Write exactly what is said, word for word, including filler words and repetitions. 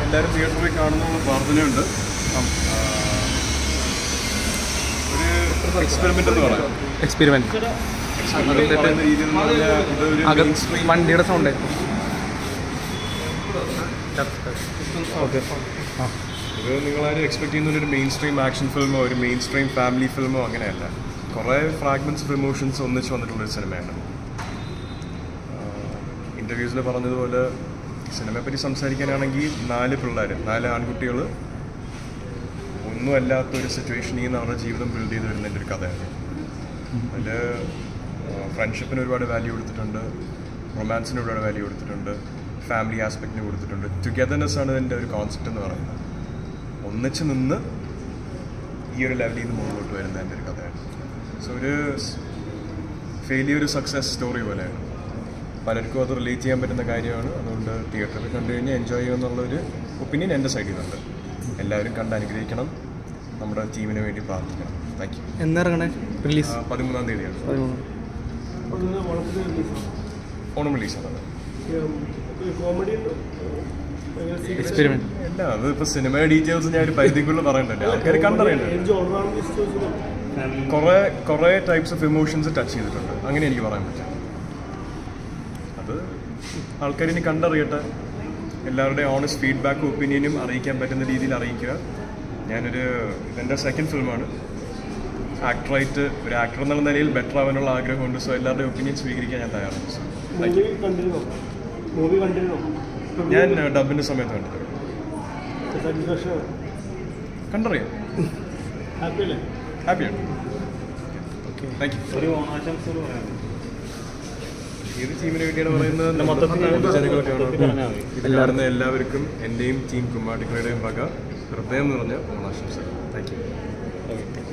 എല്ലാവരും തിയേറ്ററിൽ കാണുന്നുള്ള പ്രാർത്ഥനയുണ്ട്. ഒരു എക്സ്പെരിമെൻ്റ് എന്ന് പറയാം. എക്സ്പെരിമെൻറ്റ് പറയുന്ന രീതിയിൽ ഇതൊരു വണ്ടിയുടെ സൗണ്ട്. ഇത് നിങ്ങളാരും എക്സ്പെക്ട് ചെയ്യുന്ന ഒരു മെയിൻ സ്ട്രീം ആക്ഷൻ ഫിലിമോ ഒരു മെയിൻ സ്ട്രീം ഫാമിലി ഫിലിമോ അങ്ങനെയല്ല. കുറേ ഫ്രാഗ്മെൻറ്റ്സ് ഓഫ് ഇമോഷൻസ് ഒന്നിച്ച് വന്നിട്ടുള്ളൊരു സിനിമയാണ്. ഇൻ്റർവ്യൂസിൽ പറഞ്ഞതുപോലെ സിനിമയെപ്പറ്റി സംസാരിക്കാനാണെങ്കിൽ നാല് പിള്ളേർ, നാല് ആൺകുട്ടികൾ ഒന്നും അല്ലാത്തൊരു സിറ്റുവേഷനിൽ നിന്ന് അവരുടെ ജീവിതം ബിൽഡ് ചെയ്ത് വരുന്നതിൻ്റെ ഒരു കഥയാണ്. അതിൽ ഫ്രണ്ട്ഷിപ്പിന് ഒരുപാട് വാല്യൂ കൊടുത്തിട്ടുണ്ട്, റൊമാൻസിന് ഒരുപാട് വാല്യൂ കൊടുത്തിട്ടുണ്ട്, ഫാമിലി ആസ്പെക്റ്റിന് കൊടുത്തിട്ടുണ്ട്. ടുഗെദർനെസ് ആണ് ഇതിൻ്റെ ഒരു കോൺസെപ്റ്റ് എന്ന് പറയുന്നത്. ഒന്നിച്ച് നിന്ന് ഈ ഒരു ലെവലിൽ നിന്ന് മുകളിലോട്ട് വരുന്നതിൻ്റെ ഒരു കഥയാണ്. സോ ഒരു ഫെയിലിയർ ഒരു സക്സസ് സ്റ്റോറി പോലെയാണ്. പലർക്കും അത് റിലേറ്റ് ചെയ്യാൻ പറ്റുന്ന കാര്യമാണ്. അതുകൊണ്ട് തിയേറ്ററിൽ കണ്ടു കഴിഞ്ഞാൽ എൻജോയ് ചെയ്യുമെന്നുള്ളൊരു ഒപ്പീനിയൻ എൻ്റെ സൈഡിൽ നിന്നുണ്ട്. എല്ലാവരും കണ്ട് അനുഗ്രഹിക്കണം, നമ്മുടെ ടീമിന് വേണ്ടി പ്രാർത്ഥിക്കണം. Thank you. എന്നിറങ്ങണേ റിലീസ് പതിമൂന്നാം തീയതിയാണ്. ഓണം റിലീസാണ്. എക്സ്പെരിമെന്റ് അല്ല, അത് ഇപ്പോൾ സിനിമ ഡീറ്റെയിൽസ് ഞാൻ ഒരു പരിധിക്കുള്ളിൽ പറയണ്ടല്ലോ, ആൾക്കാർ കണ്ടറിയണ്ടല്ലോ. കുറേ കുറേ ടൈപ്സ് ഓഫ് ഇമോഷൻസ് ടച്ച് ചെയ്തിട്ടുണ്ട്, അങ്ങനെ എനിക്ക് പറയാൻ പറ്റും. അത് ആൾക്കാരിനി കണ്ടറിയട്ടെ. എല്ലാവരുടെയും ഓണസ്റ്റ് ഫീഡ്ബാക്കും ഒപ്പീനിയനും അറിയിക്കാൻ പറ്റുന്ന രീതിയിൽ അറിയിക്കുക. ഞാനൊരു ഇതെൻ്റെ സെക്കൻഡ് ഫിലിമാണ്. ആക്ടറായിട്ട് ഒരു ആക്ടർ എന്നുള്ള നിലയിൽ ബെറ്റർ ആവാനുള്ള ആഗ്രഹമുണ്ട്. സോ എല്ലാവരുടെയും ഒപ്പീനിയൻ സ്വീകരിക്കാൻ ഞാൻ തയ്യാറാണ്. സോ ഞാൻ ഡബിൻ്റെ സമയത്ത് കണ്ടത് കണ്ടറിയാം. ഹാപ്പിയാണ്. Thank you. ഏത് ടീമിന് വേണ്ടിയാണ് പറയുന്നത്? മൊത്തത്തിൽ ജനങ്ങളൊക്കെയാണ്. ഇതിൽ കാണുന്ന എല്ലാവർക്കും എൻ്റെയും ടീം കുമ്മാട്ടികളുടെയും വക ഹൃദയം നിറഞ്ഞ ഓണാശംസകൾ. Thank U.